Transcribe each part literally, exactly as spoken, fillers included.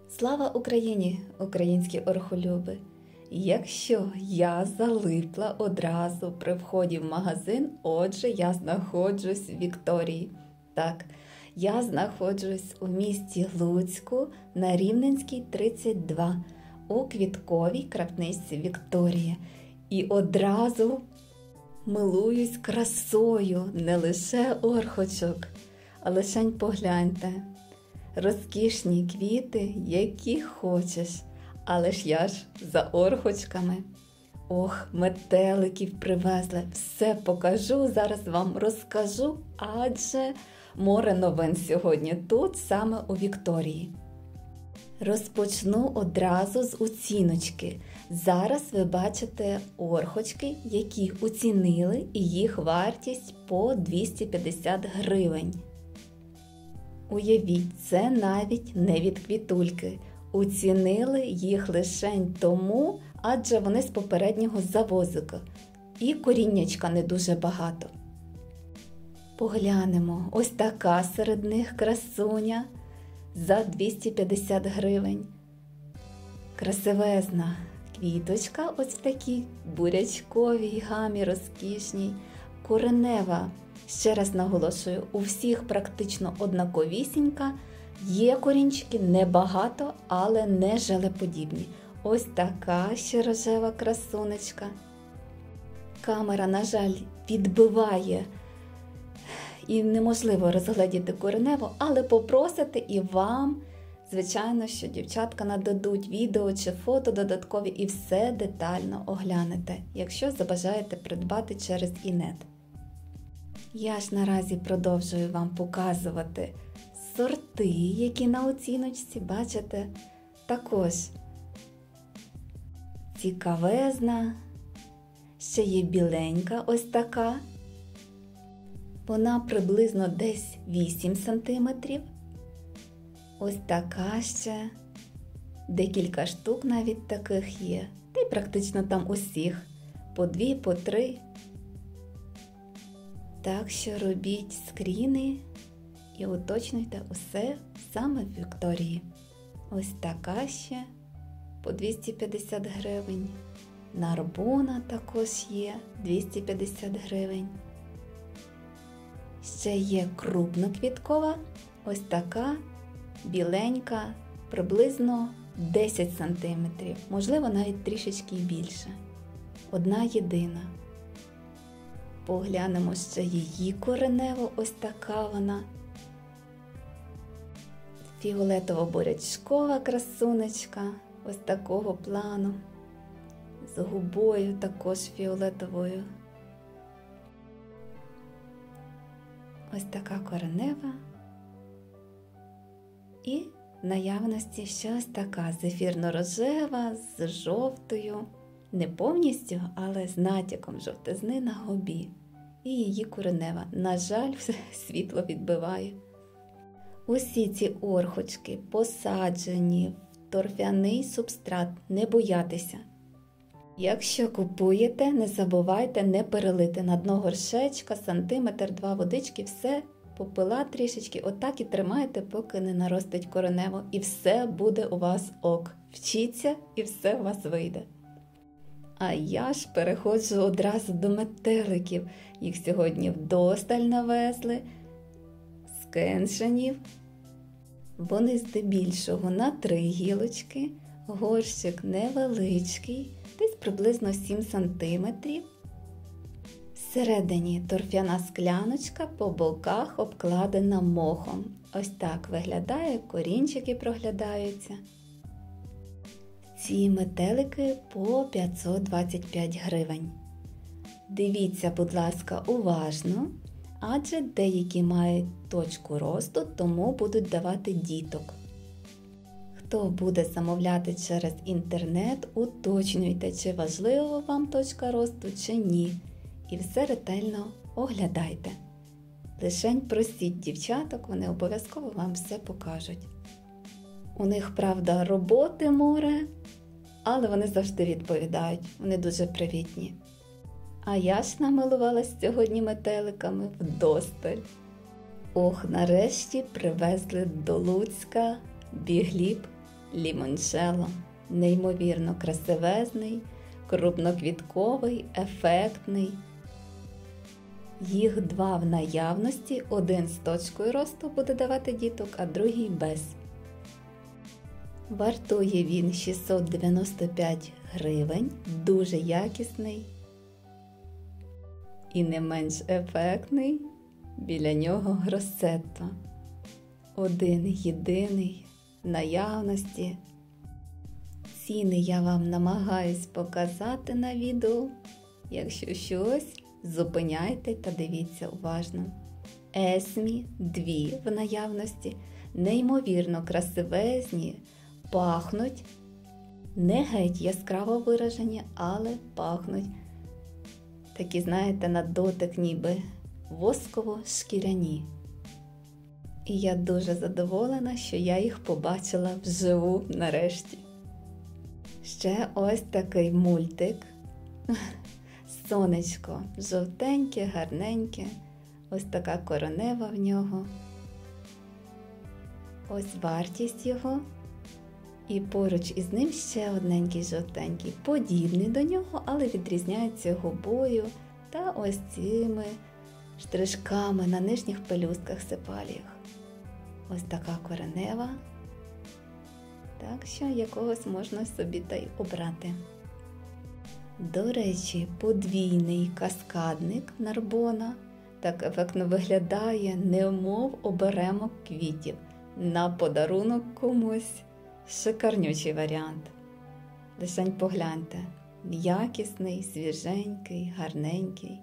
Слава Україні, українські орхолюби! Якщо я залипла одразу при вході в магазин, отже, я знаходжусь в Вікторії. Так, я знаходжусь у місті Луцьку на Рівненській, тридцять два, у квітковій крамничці Вікторія. І одразу милуюсь красою не лише орхочок, а лишень погляньте. Розкішні квіти, які хочеш, але ж я ж за орхочками. Ох, метеликів привезли, все покажу, зараз вам розкажу, адже море новин сьогодні тут, саме у Вікторії. Розпочну одразу з оціночки. Зараз ви бачите орхочки, які оцінили, і їх вартість по двісті п'ятдесят гривень. Уявіть, це навіть не від квітульки. Оцінили їх лишень тому, адже вони з попереднього завозика. І коріннячка не дуже багато. Поглянемо, ось така серед них красуня за двісті п'ятдесят гривень. Красивезна квіточка, ось в такій бурячковій гамі розкішній. Коренева, ще раз наголошую, у всіх практично однаковісінька. Є корінчики, небагато, але не желеподібні. Ось така ще рожева красунечка. Камера, на жаль, відбиває і неможливо розгледіти кореневу, але попросите і вам, звичайно, що дівчатка нададуть відео чи фото додаткові і все детально оглянете, якщо забажаєте придбати через інет. Я ж наразі продовжую вам показувати сорти, які на оціночці, бачите, також цікавезна, ще є біленька ось така, вона приблизно десь вісім сантиметрів, ось така ще, декілька штук навіть таких є, та й практично там усіх, по дві, по три. Так що робіть скріни і уточнюйте усе саме в Вікторії. Ось така ще по двісті п'ятдесят гривень. Нарбона також є двісті п'ятдесят гривень. Ще є крупноквіткова, ось така біленька, приблизно десять сантиметрів, можливо навіть трішечки більше. Одна єдина. Поглянемо ще її кореневу, ось така вона. Фіолетово-бурячкова красунечка, ось такого плану, з губою також фіолетовою. Ось така коренева. І в наявності ще ось така зефірно-рожева з жовтою. Не повністю, але з натяком жовтизни на губі. І її коренева. На жаль, світло відбиває. Усі ці орхочки посаджені в торфяний субстрат. Не боятися. Якщо купуєте, не забувайте не перелити на дно горшечка, сантиметр-два водички, все, попила трішечки, отак і тримайте, поки не наростить коренево. І все буде у вас ок. Вчіться і все у вас вийде. А я ж переходжу одразу до метеликів. Їх сьогодні вдосталь навезли, з кеншенів. Вони здебільшого на три гілочки, горщик невеличкий, десь приблизно сім сантиметрів. Всередині торфяна скляночка, по боках обкладена мохом. Ось так виглядає, корінчики проглядаються. Ці метелики по п'ятсот двадцять п'ять гривень. Дивіться, будь ласка, уважно, адже деякі мають точку росту, тому будуть давати діток. Хто буде замовляти через інтернет, уточнюйте, чи важлива вам точка росту, чи ні. І все ретельно оглядайте. Лишень просіть дівчаток, вони обов'язково вам все покажуть. У них, правда, роботи море, але вони завжди відповідають, вони дуже привітні. А я ж намилувалась сьогодні метеликами вдосталь. Ох, нарешті привезли до Луцька бігліб лімончелло. Неймовірно красивезний, крупноквітковий, ефектний. Їх два в наявності, один з точкою росту буде давати діток, а другий без. Вартує він шістсот дев'яносто п'ять гривень, дуже якісний і не менш ефектний. Біля нього гросетто. Один єдиний в наявності. Ціни я вам намагаюсь показати на відео. Якщо щось, зупиняйте та дивіться уважно. Есмі дві в наявності, неймовірно красивезні, пахнуть, не геть яскраво виражені, але пахнуть такі, знаєте, на дотик ніби восково-шкіряні. І я дуже задоволена, що я їх побачила вживу нарешті. Ще ось такий мультик. Сонечко жовтеньке, гарненьке. Ось така коронева в нього. Ось вартість його. І поруч із ним ще одненький жовтенький, подібний до нього, але відрізняється губою та ось цими штришками на нижніх пелюстках сепаліях. Ось така коренева. Так що якогось можна собі та й обрати. До речі, подвійний каскадник нарбона так ефектно виглядає, немов оберемок квітів. На подарунок комусь. Шикарнючий варіант. Лишень погляньте. Якісний, свіженький, гарненький.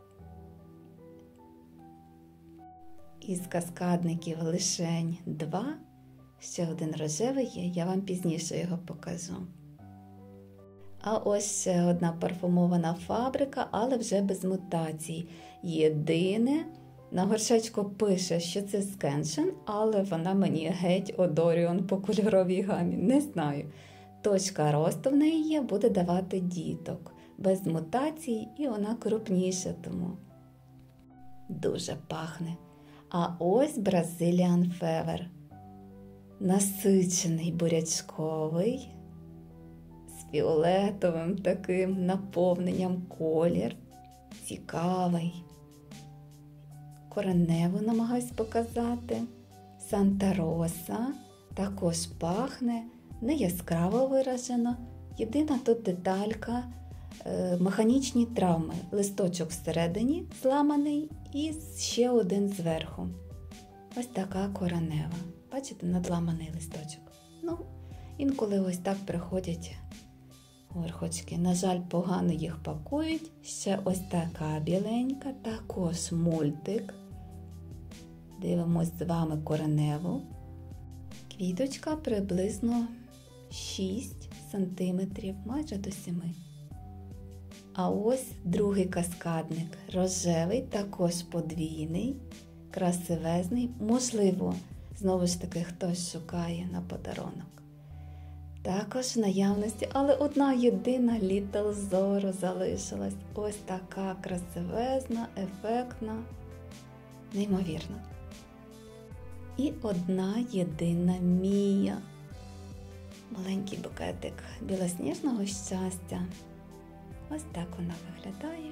Із каскадників лишень два. Ще один рожевий є, я вам пізніше його покажу. А ось ще одна парфумована фабрика, але вже без мутацій. Єдине, на горшечку пише, що це Скеншен, але вона мені геть Одоріон по кольоровій гамі. Не знаю. Точка росту в неї є, буде давати діток. Без мутацій і вона крупніша тому. Дуже пахне. А ось Brazilian Fever. Насичений бурячковий, з фіолетовим таким наповненням колір. Цікавий. Кореневу намагаюсь показати. Санта-Роса також пахне, не яскраво виражено. Єдина тут деталька е, – механічні травми. Листочок всередині зламаний і ще один зверху. Ось така коренева. Бачите, надламаний листочок. Ну, інколи ось так приходять горхочки. На жаль, погано їх пакують. Ще ось така біленька, також мультик. Дивимось з вами кореневу. Квіточка приблизно шість сантиметрів, майже до семи. А ось другий каскадник, рожевий, також подвійний, красивезний. Можливо, знову ж таки, хтось шукає на подарунок. Також в наявності, але одна єдина Little Zorro залишилась. Ось така красивезна, ефектна, неймовірна. І одна єдина Мія. Маленький букетик білосніжного щастя. Ось так вона виглядає.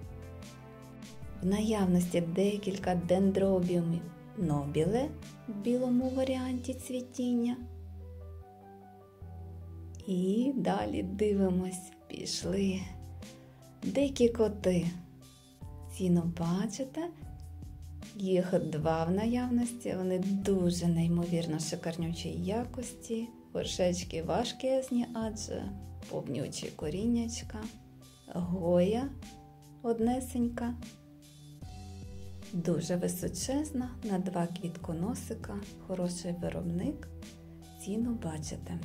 В наявності декілька дендробіумів нобіле в білому варіанті цвітіння. І далі дивимось, пішли дикі коти. Ціну бачите? Їх два в наявності, вони дуже неймовірно шикарнючої якості. Горшечки важкезні, адже повнючі коріннячка. Гоя однесенька. Дуже височезна, на два квітконосика, хороший виробник. Ціну бачите.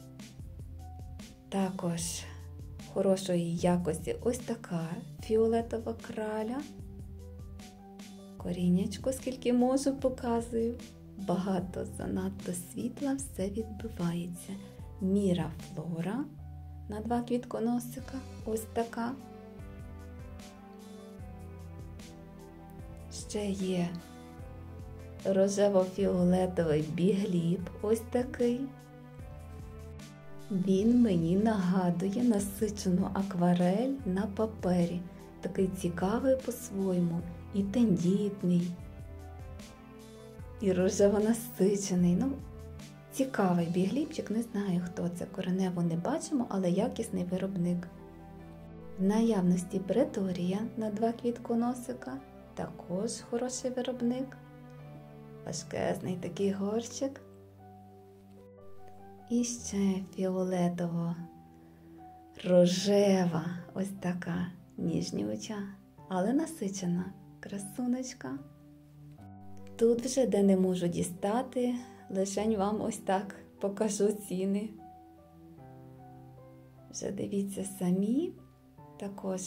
Також хорошої якості ось така фіолетова краля. Коріннячко, скільки можу, показую. Багато, занадто світла, все відбивається. Міра Флора на два квітконосика. Ось така. Ще є рожево-фіолетовий бігліб. Ось такий. Він мені нагадує насичену акварель на папері. Такий цікавий по-своєму, і тендітний, і рожево-насичений. Ну, цікавий бігліпчик, не знаю, хто це. Коренево не бачимо, але якісний виробник. В наявності Преторія на два квітконосика. Також хороший виробник. Важкезний такий горщик. І ще фіолетово рожева, ось така ніжнюча, але насичена красунечка. Тут вже, де не можу дістати, лишень вам ось так покажу ціни. Вже дивіться самі, також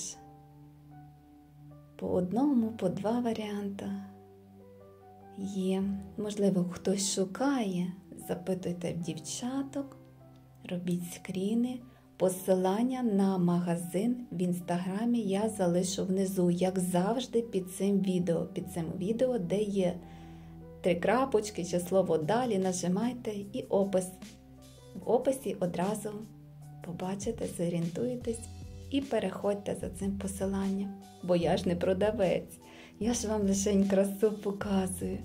по одному, по два варіанти є. Можливо, хтось шукає, запитуйте в дівчаток, робіть скріни. Посилання на магазин в інстаграмі я залишу внизу, як завжди, під цим відео. Під цим відео, де є три крапочки чи слово «Далі», нажимайте і опис. В описі одразу побачите, зорієнтуєтесь і переходьте за цим посиланням. Бо я ж не продавець, я ж вам лише красу показую.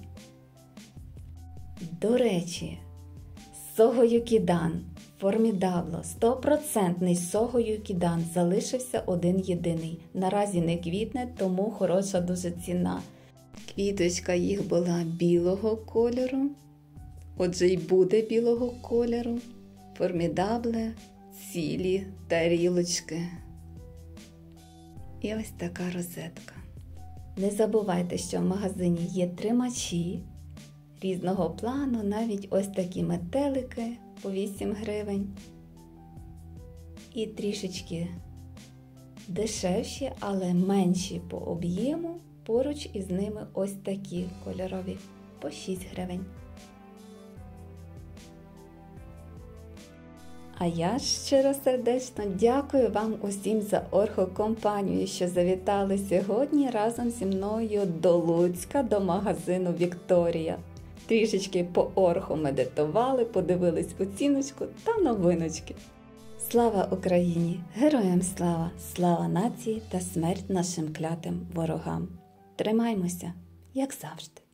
До речі, Сого Юкідан. Формідабло, стопроцентний Сого Юкідан, залишився один єдиний. Наразі не квітне, тому хороша дуже ціна. Квіточка їх була білого кольору, отже й буде білого кольору. Формідабле, цілі тарілочки. І ось така розетка. Не забувайте, що в магазині є тримачі різного плану, навіть ось такі метелики по вісім гривень. І трішечки дешевші, але менші по об'єму, поруч із ними ось такі кольорові по шість гривень. А я щиро сердечно дякую вам усім за орхокомпанію, що завітали сьогодні разом зі мною до Луцька, до магазину Вікторія. Трішечки по орху медитували, подивились оціночку та новиночки. Слава Україні! Героям слава! Слава нації та смерть нашим клятим ворогам! Тримаймося, як завжди!